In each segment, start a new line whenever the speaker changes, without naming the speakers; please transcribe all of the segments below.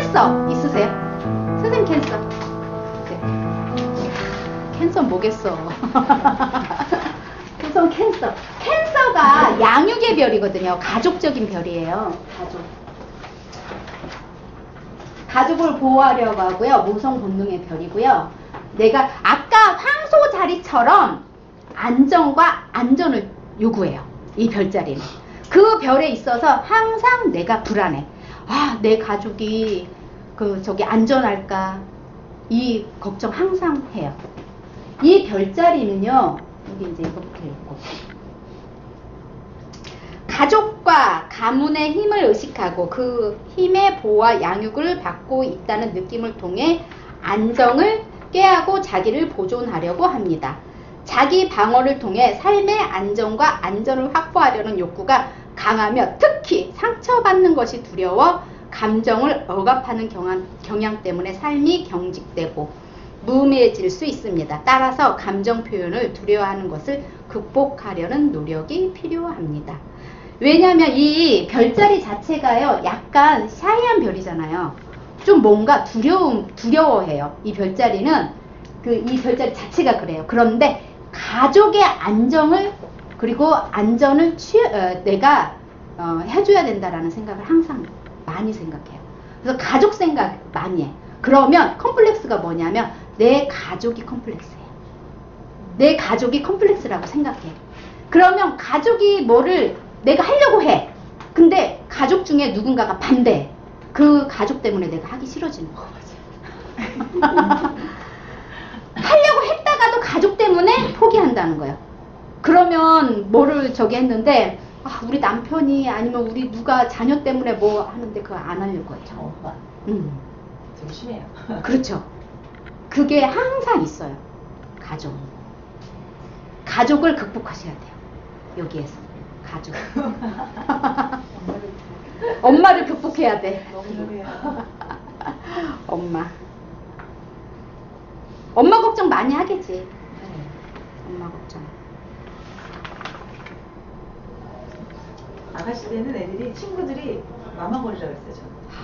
캔서 있으세요? 선생님 캔서. 네. 캔서 뭐겠어. 우선 캔서. 캔서가 양육의 별이거든요. 가족적인 별이에요. 가족을 보호하려고 하고요. 모성 본능의 별이고요. 내가 아까 황소 자리처럼 안정과 안전을 요구해요. 이 별자리는. 그 별에 있어서 항상 내가 불안해. 아, 내 가족이 저기 안전할까? 이 걱정 항상 해요. 이 별자리는요. 여기 이제 이거부터 읽고. 가족과 가문의 힘을 의식하고 그 힘의 보호와 양육을 받고 있다는 느낌을 통해 안정을 꾀하고 자기를 보존하려고 합니다. 자기 방어를 통해 삶의 안정과 안전을 확보하려는 욕구가 강하며 특히 상처받는 것이 두려워 감정을 억압하는 경향 때문에 삶이 경직되고 무의미해질 수 있습니다. 따라서 감정 표현을 두려워하는 것을 극복하려는 노력이 필요합니다. 왜냐하면 이 별자리 자체가요, 약간 샤이한 별이잖아요. 좀 뭔가 두려워해요. 이 별자리는 이 별자리 자체가 그래요. 그런데 가족의 안정을 그리고 안전을 내가 해줘야 된다라는 생각을 항상 많이 생각해요. 그래서 가족 생각 많이 해. 그러면 컴플렉스가 뭐냐면 내 가족이 컴플렉스예요. 내 가족이 컴플렉스라고 생각해. 그러면 가족이 뭐를 내가 하려고 해. 근데 가족 중에 누군가가 반대해. 그 가족 때문에 내가 하기 싫어지는 거. 하려고 했다가도 가족 때문에 포기한다는 거예요. 그러면 뭐를 저기 했는데 우리 남편이 아니면 우리 누가 자녀 때문에 뭐 하는데 그거 안 하려고 해요.
되게 심해요.
그렇죠. 그게 항상 있어요. 가족을 극복하셔야 돼요. 여기에서 가족. 엄마를 극복해야 돼. 엄마 걱정 많이 하겠지. 엄마 걱정.
아가씨 때는 애들이 친구들이 마마거리라고 했어요.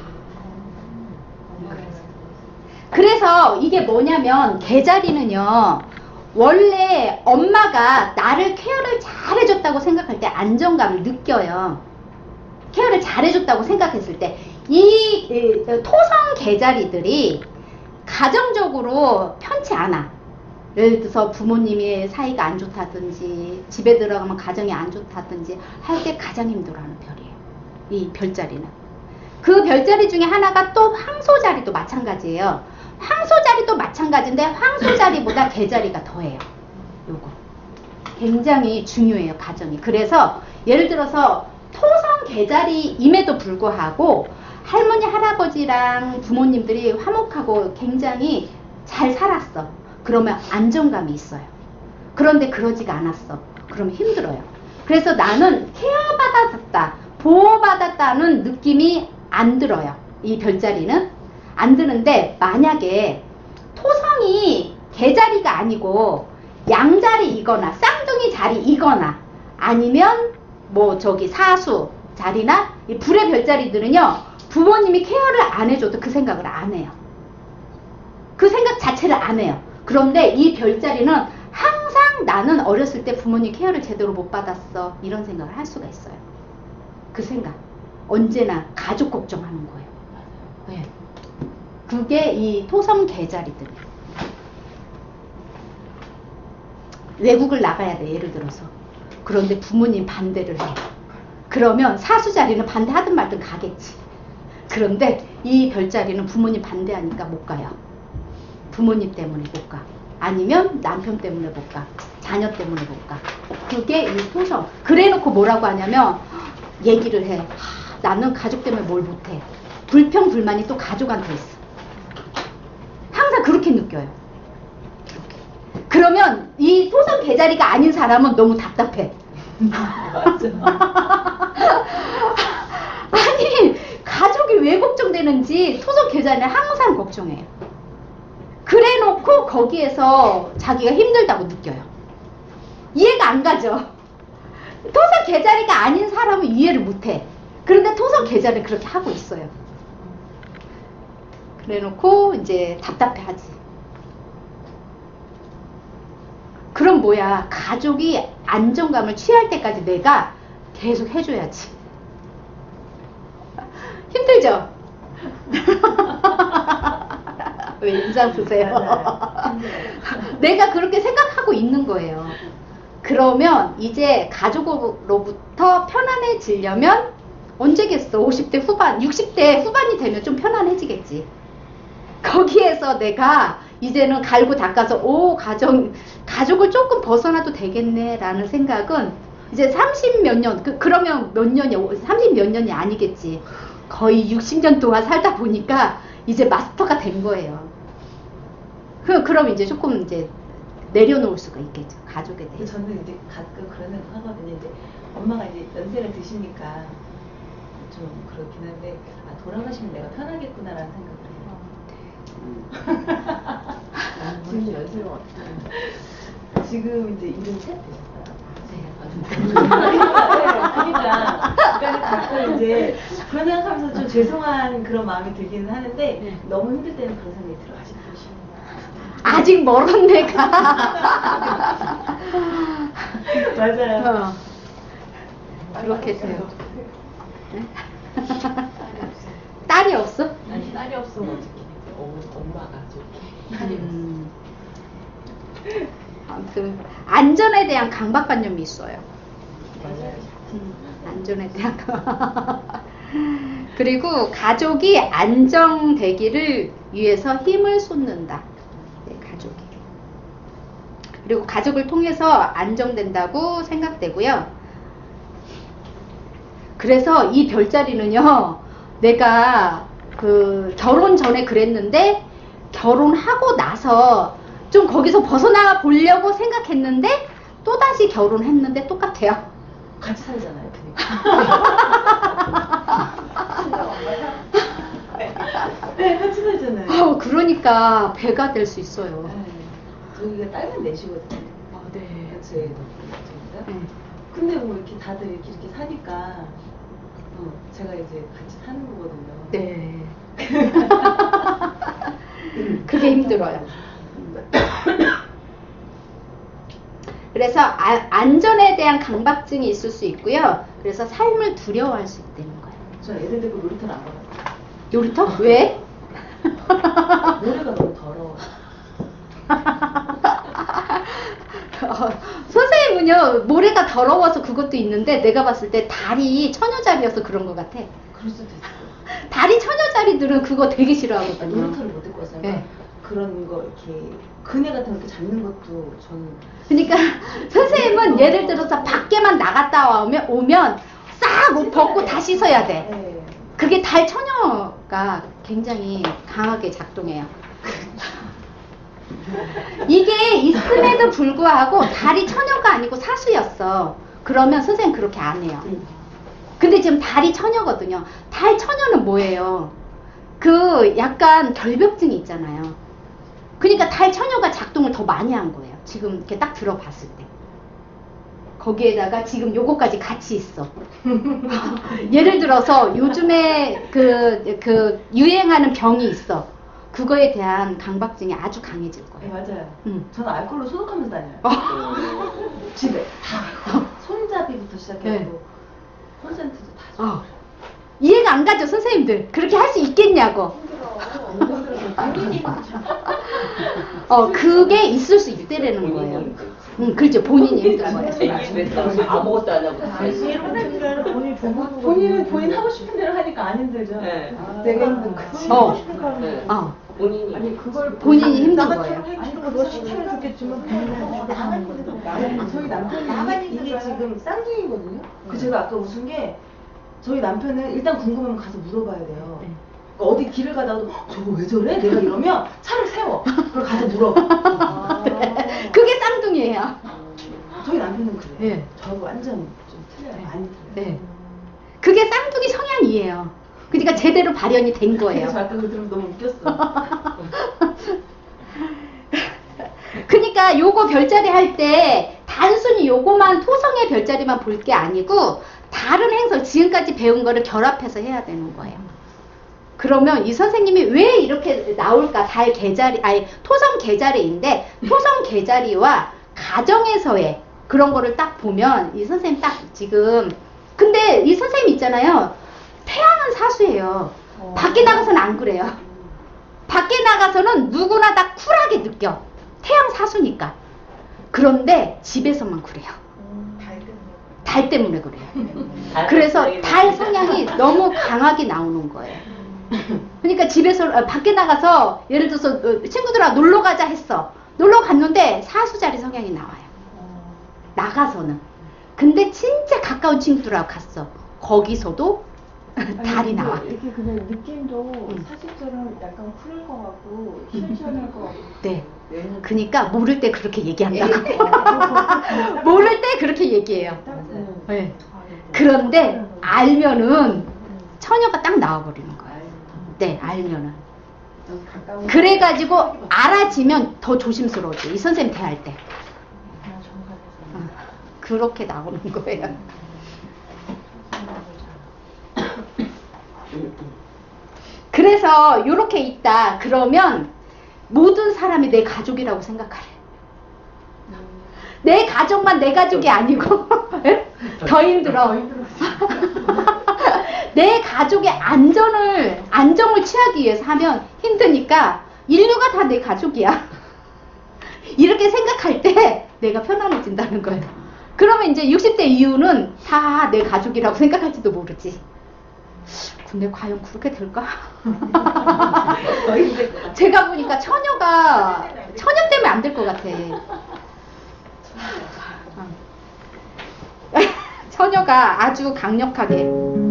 그래서 이게 뭐냐면 개자리는요, 원래 엄마가 나를 케어를 잘해줬다고 생각할 때 안정감을 느껴요. 케어를 잘해줬다고 생각했을 때 이 토성 개자리들이 가정적으로 편치 않아. 예를 들어서 부모님의 사이가 안 좋다든지 집에 들어가면 가정이 안 좋다든지 할 때 가장 힘들어하는 별이에요. 이 별자리는. 그 별자리 중에 하나가 또 황소자리도 마찬가지예요. 황소자리도 마찬가지인데 황소자리보다 개자리가 더해요. 요거 굉장히 중요해요. 가정이. 그래서 예를 들어서 토성 개자리임에도 불구하고 할머니 할아버지랑 부모님들이 화목하고 굉장히 잘 살았어. 그러면 안정감이 있어요. 그런데 그러지가 않았어. 그러면 힘들어요. 그래서 나는 케어받았다, 보호받았다는 느낌이 안 들어요. 이 별자리는 안 드는데, 만약에 토성이 개자리가 아니고 양자리이거나 쌍둥이 자리이거나 아니면 뭐 저기 사수 자리나 이 불의 별자리들은요, 부모님이 케어를 안 해줘도 그 생각을 안 해요. 그 생각 자체를 안 해요. 그런데 이 별자리는 항상 나는 어렸을 때 부모님 케어를 제대로 못 받았어, 이런 생각을 할 수가 있어요. 그 생각 언제나 가족 걱정하는 거예요. 네. 그게 이 토성 개자리들이에요. 외국을 나가야 돼, 예를 들어서. 그런데 부모님 반대를 해. 그러면 사수 자리는 반대하든 말든 가겠지. 그런데 이 별자리는 부모님 반대하니까 못 가요. 부모님 때문에 못 가. 아니면 남편 때문에 못 가. 자녀 때문에 못 가. 그게 이 토성. 그래놓고 뭐라고 하냐면 얘기를 해. 나는 가족 때문에 뭘 못해. 불평 불만이 또 가족한테 있어. 항상 그렇게 느껴요. 그렇게. 그러면 이 토성 개자리가 아닌 사람은 너무 답답해. 아니, 가족이 왜 걱정되는지 토성 개자리는 항상 걱정해요. 그래 놓고 거기에서 자기가 힘들다고 느껴요. 이해가 안 가죠? 토성 개자리가 아닌 사람은 이해를 못해. 그런데 토성 개자리는 그렇게 하고 있어요. 그래놓고 이제 답답해하지. 그럼 뭐야? 가족이 안정감을 취할 때까지 내가 계속 해줘야지. 힘들죠? 왜 인상 쓰세요? 내가 그렇게 생각하고 있는 거예요. 그러면 이제 가족으로부터 편안해지려면 언제겠어? 50대 후반, 60대 후반이 되면 좀 편안해지겠지. 거기에서 내가 이제는 갈고 닦아서 가족을 조금 벗어나도 되겠네 라는 생각은 이제 30 몇 년, 그러면 몇 년이야? 30 몇 년이 아니겠지. 거의 60년 동안 살다 보니까 이제 마스터가 된 거예요. 그럼 이제 조금 이제 내려놓을 수가 있겠죠. 가족에 대해서.
저는 이제 가끔 그런 생각 하거든요. 이제 엄마가 이제 연세를 드시니까 좀 그렇긴 한데, 돌아가시면 내가 편하겠구나라는 생각을 해요.
지금 연세가 어떻게
지금 이제 이름 셋 되셨어요.
네.
그러니까 가끔 이제 그런 생각하면서 좀 죄송한 그런 마음이 들기는 하는데, 너무 힘들 때는 그런 생각이 들어.
아직 멀은 내가.
맞아요.
그렇게 돼요. 딸이 없어?
아니 딸이 없으면 어떻게 엄마가 저렇게 딸이
아무튼 안전에 대한 강박관념이 있어요.
맞아요.
안전에 대한 그리고 가족이 안정되기를 위해서 힘을 쏟는다. 네, 가족이. 그리고 가족을 통해서 안정된다고 생각되고요. 그래서 이 별자리는요, 내가 결혼 전에 그랬는데 결혼하고 나서 좀 거기서 벗어나 보려고 생각했는데 또다시 결혼했는데 똑같아요.
같이 살잖아요. 네, 같이 살잖아요.
그러니까 배가 될 수 있어요.
네. 저희가 딸만 넷이거든요.
네.
제 덕분입니다. 근데 뭐 이렇게 다들 이렇게 사니까 제가 이제 같이 사는 거거든요.
네. 그게 힘들어요. 그래서 안전에 대한 강박증이 있을 수 있고요. 그래서 삶을 두려워할 수 있다는 거예요.
저 애들 데리고 놀이터를 안 가요.
놀이터? 왜?
모래가 너무 더러워.
선생님은요, 모래가 더러워서 그것도 있는데 내가 봤을 때 다리 처녀자리여서 그런 것 같아.
그럴 수도 있어요.
다리 처녀자리들은 그거 되게 싫어하거든요.
놀이터를 못 데리고 왔어요.
네.
그런 거 이렇게 그네 같은 거 이렇게 잡는 것도 저는.
그러니까 선생님은 예를 들어서 밖에만 나갔다 오면 싹 옷 벗고 다 씻어야 돼.
네.
그게 달 처녀가 굉장히 강하게 작동해요. 이게 있음에도 불구하고 달이 처녀가 아니고 사수였어. 그러면 선생님 그렇게 안 해요. 근데 지금 달이 처녀거든요. 달 처녀는 뭐예요? 약간 결벽증이 있잖아요. 그러니까 달 처녀가 작동을 더 많이 한 거예요. 지금 이렇게 딱 들어봤을 때. 거기에다가 지금 요거까지 같이 있어. 예를 들어서 요즘에 유행하는 병이 있어. 그거에 대한 강박증이 아주 강해질
네,
거예요.
맞아요.
응.
저는 알코올로 소독하면서 다녀요. 집에. 손잡이부터 시작해서 콘센트도 다 줘.
이해가 안 가죠, 선생님들? 그렇게 할 수 있겠냐고. 그게 있을 수 있다라는 거예요. 그렇죠. 본인이 힘든 거예요.
아무것도 안 하고
본인 하고 싶은 대로 하니까 안 힘들죠.
네.
내가 힘든 거지.
본인이
아니 그걸
본인이 힘든 거예요.
아니 그거 시키면 좋겠지만 저희 남편이 이게 지금 쌍둥이거든요. 제가 아까 웃은 게 저희 남편은 일단 궁금하면 가서 물어봐야 돼요. 어디 길을 가다가도 저거 왜 저래? 내가 이러면 차를 세워. 그걸 가서 물어봐.
그게 쌍둥이에요.
저희 남편은 그래요.
네.
저하고 완전 좀 틀려요. 많이 틀려요.
네. 그게 쌍둥이 성향이에요. 그러니까 제대로 발현이 된 거예요.
그래서 아까 그거 들으면 너무 웃겼어.
그러니까 요거 별자리 할 때 단순히 요거만 토성의 별자리만 볼 게 아니고 다른 행성 지금까지 배운 거를 결합해서 해야 되는 거예요. 그러면 이 선생님이 왜 이렇게 나올까? 달 계자리, 아니, 토성 계자리인데, 토성 계자리와 가정에서의 그런 거를 딱 보면, 이 선생님 딱 지금, 근데 이 선생님 있잖아요. 태양은 사수예요. 밖에 나가서는 안 그래요. 밖에 나가서는 누구나 다 쿨하게 느껴. 태양 사수니까. 그런데 집에서만 그래요. 달 때문에 그래요. 그래서 달 성향이 너무 강하게 나오는 거예요. 그러니까 집에서 밖에 나가서 예를 들어서 친구들하고 놀러 가자 했어. 놀러 갔는데 사수자리 성향이 나와요. 나가서는. 근데 진짜 가까운 친구들하고 갔어. 거기서도 달이 나와.
이렇게 그냥 느낌도 사실처럼 약간 쿨할 것 같고 시원시원할 것 같고.
네. 그러니까 모를 때 그렇게 얘기한다고. 모를 때 그렇게 얘기해요. 네. 그런데 알면은 처녀가 딱 나와버리는 거예요. 네, 알면은. 그래가지고 알아지면 더 조심스러워져. 이 선생님 대할 때. 그렇게 나오는 거예요. 그래서 이렇게 있다. 그러면 모든 사람이 내 가족이라고 생각하래. 내 가족만 내 가족이 아니고 더 힘들어. 내 가족의 안정을 취하기 위해서 하면 힘드니까 인류가 다 내 가족이야. 이렇게 생각할 때 내가 편안해진다는 거예요. 그러면 이제 60대 이후는 다 내 가족이라고 생각할지도 모르지. 근데 과연 그렇게 될까? 제가 보니까 처녀 때문에 안 될 것 같아. 처녀가 아주 강력하게